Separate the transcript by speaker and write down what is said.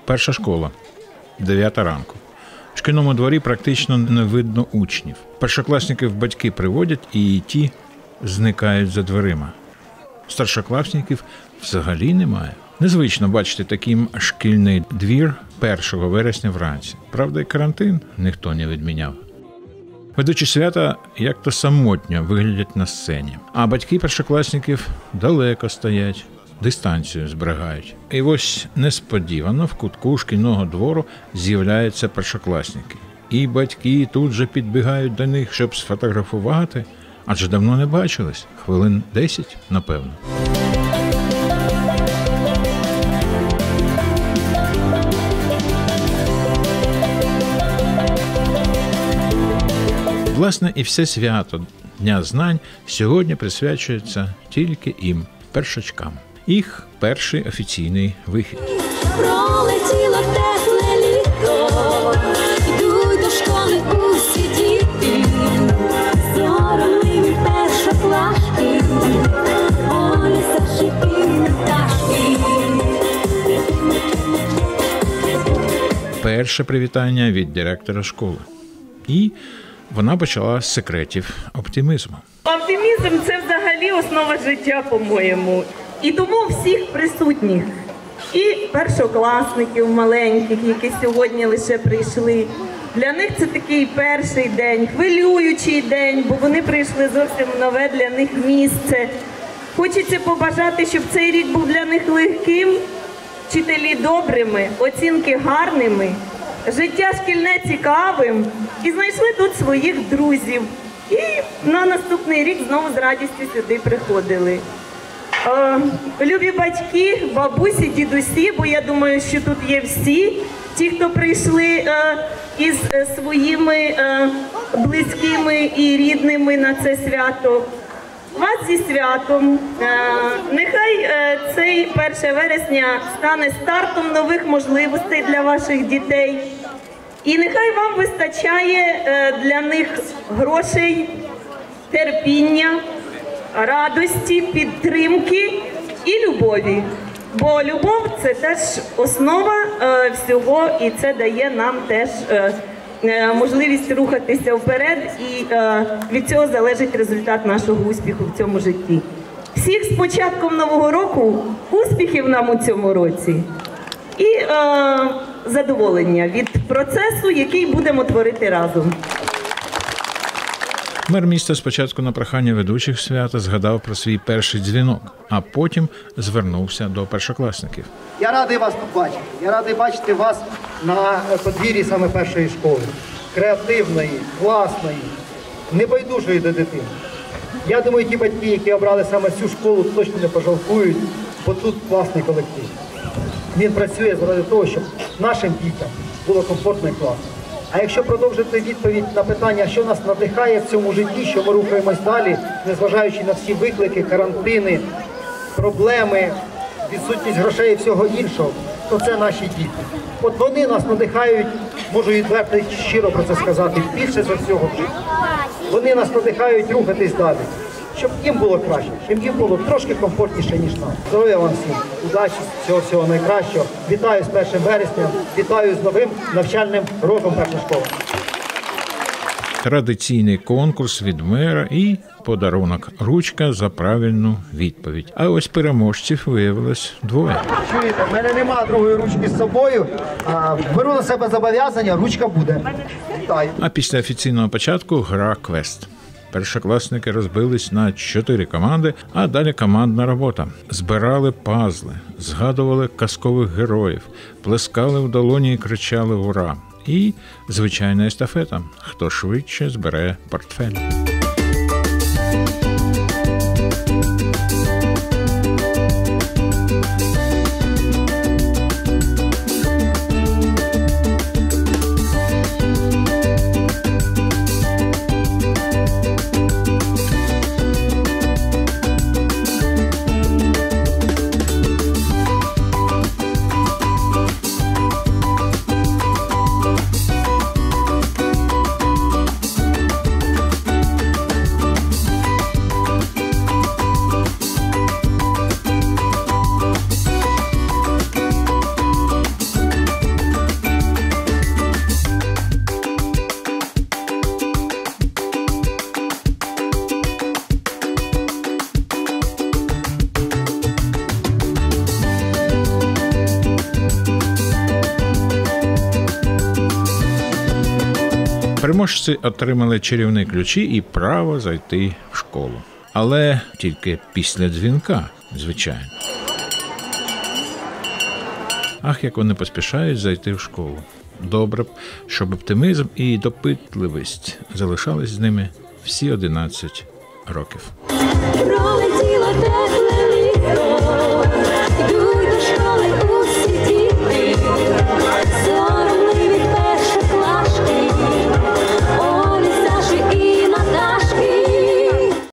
Speaker 1: Перша школа. 9 ранку. В шкільному дворі практично не видно учнів. Першокласників батьки приводять, і ті зникають за дверима. Старшокласників взагалі немає. Незвично бачити таким шкільний двір 1 вересня вранці. Правда, і карантин ніхто не відміняв. Ведучі свята як-то самотньо виглядять на сцені. А батьки першокласників далеко стоять, дистанцію зберігають. І ось несподівано в кутку шкільного двору з'являються першокласники. І батьки тут же підбігають до них, щоб сфотографувати, адже давно не бачились. Хвилин 10, напевно. Власне, і все свято Дня знань сьогодні присвячується тільки їм, першачкам. Їх перший офіційний вихід.
Speaker 2: Пролетіло тепле літо, йдуть до школи усі діти, соромливі першоклашки, вони зашипіли пташки.
Speaker 1: Перше привітання від директора школи. І вона почала з секретів оптимізму.
Speaker 3: Оптимізм – це взагалі основа життя, по-моєму. І тому всіх присутніх, і першокласників маленьких, які сьогодні лише прийшли. Для них це такий перший день, хвилюючий день, бо вони прийшли зовсім нове для них місце. Хочеться побажати, щоб цей рік був для них легким, вчителі добрими, оцінки гарними, життя шкільне цікавим, і знайшли тут своїх друзів. І на наступний рік знову з радістю сюди приходили. Любі батьки, бабусі, дідусі, бо я думаю, що тут є всі, ті, хто прийшли із своїми близькими і рідними на це свято. Вас зі святом. Нехай цей 1 вересня стане стартом нових можливостей для ваших дітей. І нехай вам вистачає для них грошей, терпіння, радості, підтримки і любові. Бо любов – це теж основа всього, і це дає нам теж можливість рухатися вперед, і від цього залежить результат нашого успіху в цьому житті. Всіх з початком Нового року, успіхів нам у цьому році і задоволення від процесу, який будемо творити разом.
Speaker 1: Мер міста спочатку на прохання ведучих свята згадав про свій перший дзвінок, а потім звернувся до першокласників.
Speaker 4: Я радий вас тут бачити. Я радий бачити вас на подвір'ї саме першої школи. Креативної, класної, небайдужої до дитини. Я думаю, ті батьки, які обрали саме цю школу, точно не пожалкують, бо тут класний колектив. Він працює заради того, щоб нашим дітям було комфортно і класно. А якщо продовжити відповідь на питання, що нас надихає в цьому житті, що ми рухаємось далі, незважаючи на всі виклики, карантини, проблеми, відсутність грошей і всього іншого, то це наші діти. От вони нас надихають, можу відверто і щиро про це сказати, більше за всього в житті. Вони нас надихають рухатись далі, щоб їм було краще, щоб їм було трошки комфортніше, ніж нам. Здоров'я вам всім, удачі, всього найкращого. Вітаю з 1 вересня, вітаю з новим навчальним роком першої школи.
Speaker 1: Традиційний конкурс від мера і подарунок – ручка за правильну відповідь. А ось переможців виявилось двоє.
Speaker 4: Чуєте, в мене нема другої ручки з собою, беру на себе зобов'язання, ручка буде. Вітаю.
Speaker 1: А після офіційного початку – гра «Квест». Першокласники розбились на 4 команди, а далі командна робота. Збирали пазли, згадували казкових героїв, плескали в долоні і кричали «Ура!». І звичайна естафета – хто швидше збере портфель. Переможці отримали чарівні ключі і право зайти в школу. Але тільки після дзвінка, звичайно. Ах, як вони поспішають зайти в школу. Добре б, щоб оптимізм і допитливість залишались з ними всі 11 років.
Speaker 2: Пролетіла